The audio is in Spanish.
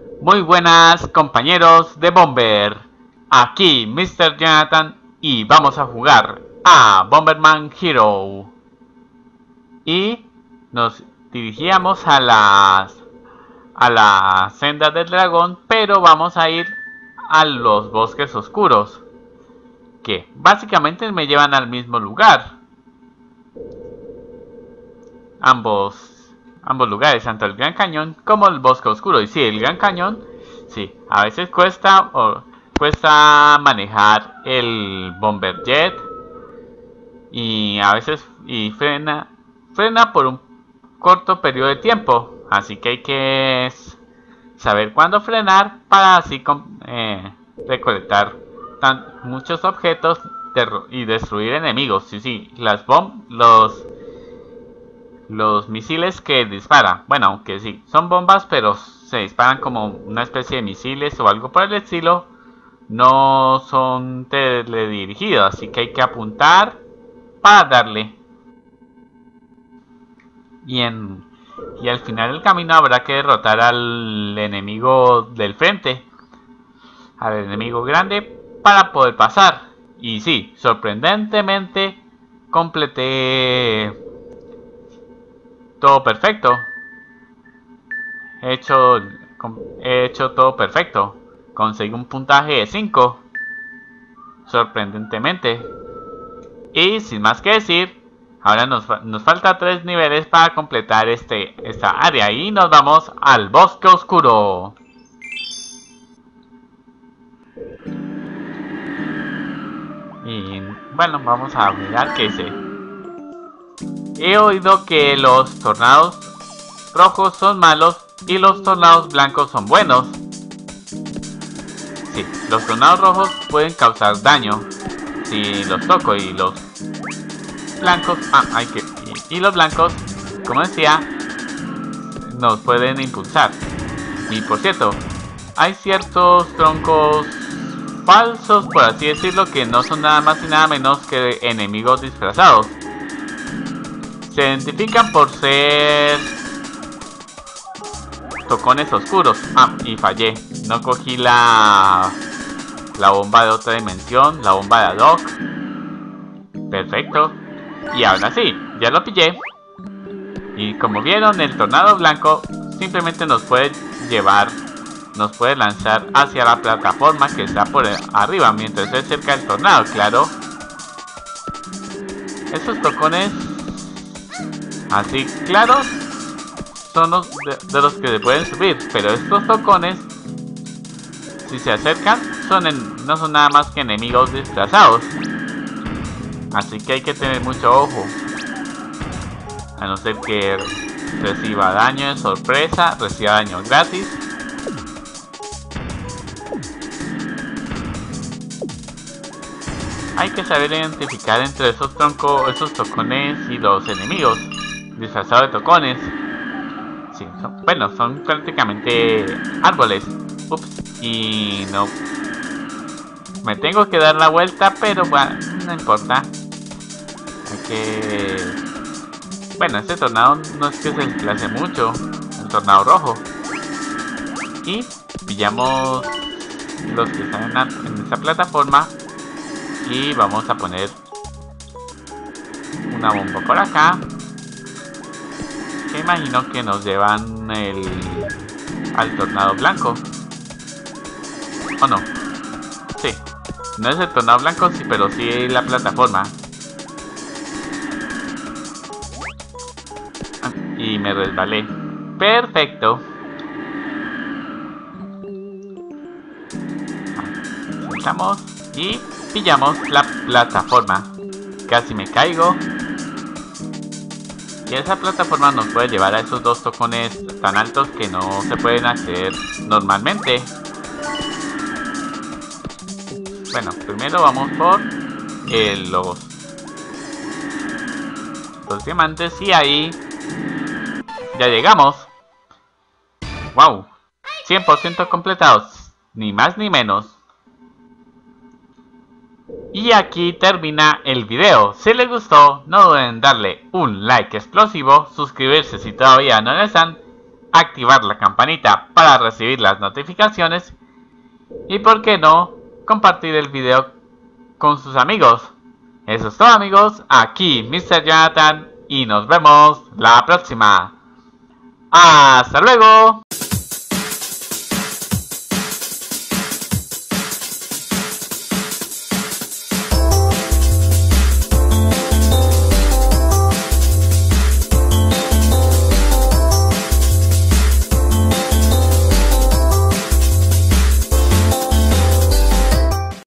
Muy buenas compañeros de Bomber, aquí Mr. Jonathan y vamos a jugar a Bomberman Hero. Y nos dirigíamos a la senda del dragón, pero vamos a ir a los bosques oscuros, que básicamente me llevan al mismo lugar. Ambos lugares, tanto el Gran Cañón como el Bosque Oscuro. Y sí, el Gran Cañón, sí, a veces cuesta manejar el Bomber Jet y a veces frena por un corto periodo de tiempo. Así que hay que saber cuándo frenar para así recolectar muchos objetos y destruir enemigos. Sí, sí, los misiles que dispara, bueno, aunque sí, son bombas, pero se disparan como una especie de misiles o algo por el estilo, no son teledirigidos, así que hay que apuntar para darle. Y al final del camino habrá que derrotar al enemigo del frente, al enemigo grande, para poder pasar. Y sí, sorprendentemente completé todo perfecto. He hecho todo perfecto. Conseguí un puntaje de 5. Sorprendentemente. Y sin más que decir, ahora nos falta 3 niveles para completar esta área. Y nos vamos al bosque oscuro. Y bueno, vamos a mirar qué dice. He oído que los tornados rojos son malos y los tornados blancos son buenos. Sí, los tornados rojos pueden causar daño si los toco, y los blancos, y los blancos, como decía, nos pueden impulsar. Y por cierto, hay ciertos troncos falsos, por así decirlo, que no son nada más y nada menos que enemigos disfrazados. Se identifican por ser tocones oscuros. Y fallé. No cogí la bomba de otra dimensión, la bomba de ad hoc. Perfecto. Y ahora sí, ya lo pillé. Y como vieron, el tornado blanco simplemente nos puede lanzar hacia la plataforma que está por arriba mientras esté cerca del tornado, claro. Esos tocones así claros son de los que se pueden subir, pero estos tocones, si se acercan, no son nada más que enemigos disfrazados. Así que hay que tener mucho ojo, a no ser que reciba daño de sorpresa, reciba daño gratis. Hay que saber identificar entre esos tocones y los enemigos disfrazados de tocones. Sí, son prácticamente árboles. Ups, y no. Me tengo que dar la vuelta, pero bueno, no importa. Hay que... Bueno, este tornado no es que se desplace mucho, el tornado rojo. Y pillamos los que están en esta plataforma. Y vamos a poner una bomba por acá, que imagino que nos llevan al tornado blanco. ¿O no? Sí. No es el tornado blanco, sí, pero sí la plataforma. Y me resbalé. Perfecto. Saltamos y pillamos la plataforma. Casi me caigo. Y esa plataforma nos puede llevar a esos dos tocones tan altos que no se pueden acceder normalmente. Bueno, primero vamos por los diamantes y ahí ya llegamos. ¡Wow! 100% completados, ni más ni menos. Y aquí termina el video. Si les gustó, no duden en darle un like explosivo, suscribirse si todavía no lo están, activar la campanita para recibir las notificaciones y por qué no compartir el video con sus amigos. Eso es todo, amigos, aquí Mr. Jonathan y nos vemos la próxima. ¡Hasta luego!